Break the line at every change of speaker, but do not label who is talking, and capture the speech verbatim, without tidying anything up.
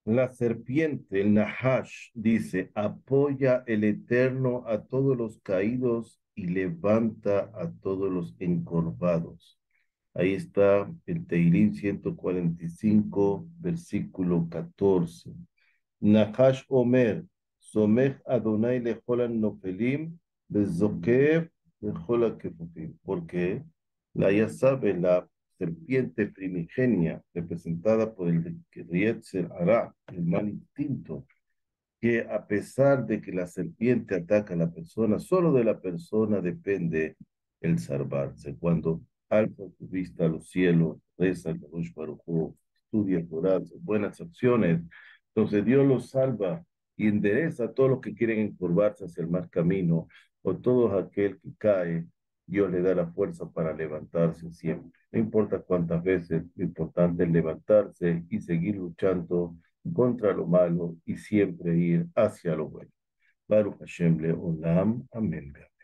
La serpiente, el Nahash, dice, apoya el Eterno a todos los caídos y levanta a todos los encorvados. Ahí está el Tehilim ciento cuarenta y cinco, versículo catorce. Nahash Omer, Somech Adonai lecholan nofelim, bezokev lechola kefufim. Porque la, ya sabe, la serpiente primigenia, representada por el Yetzer Hara, el mal instinto, que a pesar de que la serpiente ataca a la persona, solo de la persona depende el salvarse. Cuando alza su vista a los cielos, reza el Baruch Baruj Hu, estudia Torah, hace buenas acciones, entonces Dios los salva y endereza a todos los que quieren encorvarse hacia el mal camino, o todo aquel que cae, Dios le da la fuerza para levantarse siempre. No importa cuántas veces, lo importante es levantarse y seguir luchando contra lo malo y siempre ir hacia lo bueno. Baruch Hashem Leolam. Amén.